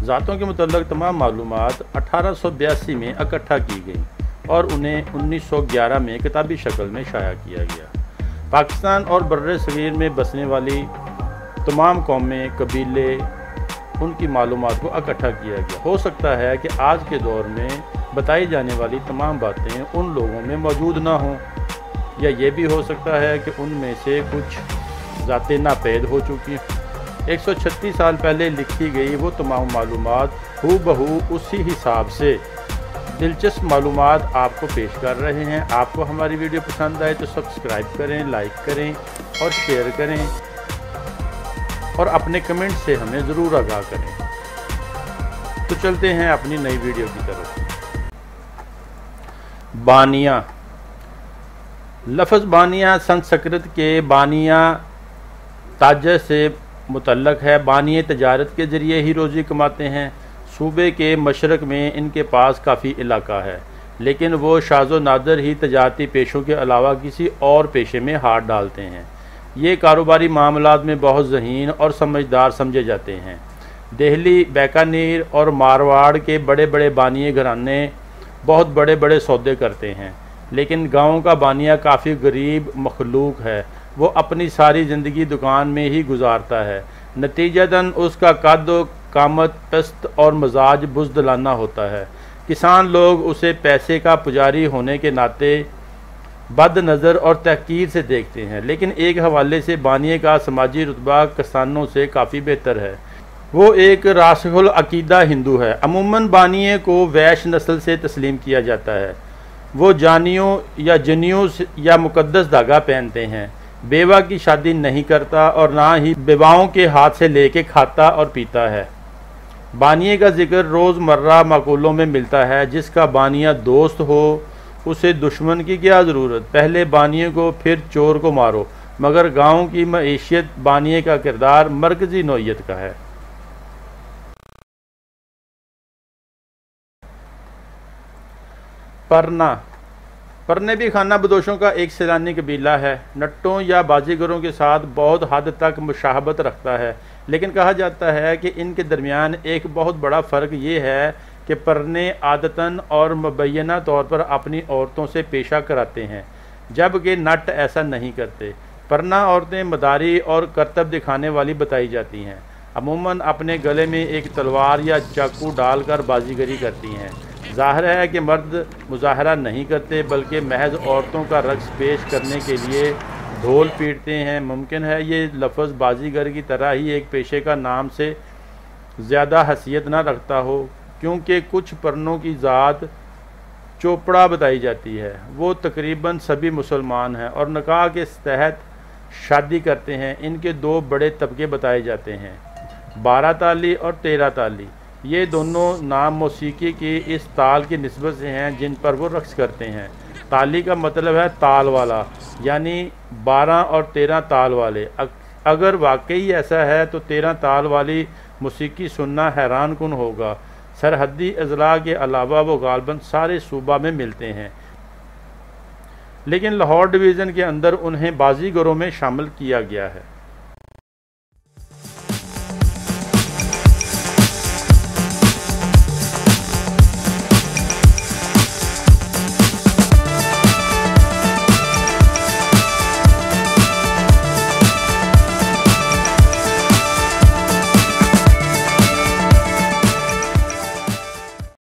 ذاتوں के मुतल्लक तमाम मालूमात 1882 में इकट्ठा की गई और उन्हें 1911 में किताबी शक्ल में शाया किया गया। पाकिस्तान और बर्रे सगीर में बसने वाली तमाम कौमें, कबीले, उनकी मालूमात को इकट्ठा किया गया। हो सकता है कि आज के दौर में बताई जाने वाली तमाम बातें उन लोगों में मौजूद ना हों, या ये भी हो सकता है कि उनमें से कुछ ज़ातें नापैद हो चुकी। 136 साल पहले लिखी गई वो तमाम मालूमात हूबहू उसी हिसाब से दिलचस्प मालूमात आपको पेश कर रहे हैं। आपको हमारी वीडियो पसंद आए तो सब्सक्राइब करें, लाइक करें और शेयर करें और अपने कमेंट से हमें ज़रूर आगाह करें। तो चलते हैं अपनी नई वीडियो की तरफ। बानिया। लफ्ज़ बानिया संस्कृत के बानिया ताजर से मुतल्लक है। बानिए तजारत के ज़रिए ही रोज़ी कमाते हैं। सूबे के मशरक़ में इनके पास काफ़ी इलाका है, लेकिन वो शाज़ो नादर ही तजारती पेशों के अलावा किसी और पेशे में हाथ डालते हैं। ये कारोबारी मामलात में बहुत ज़हीन और समझदार समझे जाते हैं। दिल्ली, बीकानेर और मारवाड़ के बड़े बड़े बानिए घराने बहुत बड़े बड़े सौदे करते हैं, लेकिन गाँव का बानिया काफ़ी गरीब मखलूक है। वो अपनी सारी ज़िंदगी दुकान में ही गुजारता है। नतीजतन उसका कद कामत पस्त और मजाज बुज़दिलाना होता है। किसान लोग उसे पैसे का पुजारी होने के नाते बद नज़र और तहकीर से देखते हैं, लेकिन एक हवाले से बानिए का समाजी रुतबा किसानों से काफ़ी बेहतर है। वो एक रासिखुल अकीदा हिंदू है। अमूमन बानिए को वैश्य नस्ल से तस्लीम किया जाता है। वो जानियों या जनियों या मुकद्दस धागा पहनते हैं। बेवा की शादी नहीं करता और ना ही बेवाओं के हाथ से लेके खाता और पीता है। बानिए का जिक्र रोज़मर्रा माकूलों में मिलता है। जिसका बानिया दोस्त हो उसे दुश्मन की क्या ज़रूरत, पहले बानिए को फिर चोर को मारो। मगर गांव की मईशियत बानिए का किरदार मरकज़ी नौइयत का है। परना। परने भी खाना बदोशों का एक सैलानी कबीला है। नट्टों या बाजीगरों के साथ बहुत हद तक मुशाहबत रखता है, लेकिन कहा जाता है कि इनके दरमियान एक बहुत बड़ा फ़र्क ये है कि परने आदतन और मुबैना तौर पर अपनी औरतों से पेशा कराते हैं, जबकि नट ऐसा नहीं करते। परना औरतें मदारी और करतब दिखाने वाली बताई जाती हैं। अमूमन अपने गले में एक तलवार या चाकू डालकर बाजीगरी करती हैं। ज़ाहिर है कि मर्द मुजाहरा नहीं करते, बल्कि महज औरतों का रक्स पेश करने के लिए ढोल पीटते हैं। मुमकिन है ये लफ्ज़ बाजीगर की तरह ही एक पेशे का नाम से ज़्यादा हैसियत न रखता हो, क्योंकि कुछ परनों की ज़ात चोपड़ा बताई जाती है। वो तकरीबन सभी मुसलमान हैं और निकाह के तहत शादी करते हैं। इनके दो बड़े तबके बताए जाते हैं, 12 ताली और 13 ताली। ये दोनों नाम मौसीकी की इस ताल की निस्बत से हैं जिन पर वो रक्स करते हैं। ताली का मतलब है ताल वाला, यानी 12 और 13 ताल वाले। अगर वाकई ऐसा है तो 13 ताल वाली मौसीकी सुनना हैरान कुन होगा। सरहदी अजला के अलावा वो गालबन सारे सूबा में मिलते हैं, लेकिन लाहौर डिवीज़न के अंदर उन्हें बाजीगरों में शामिल किया गया है।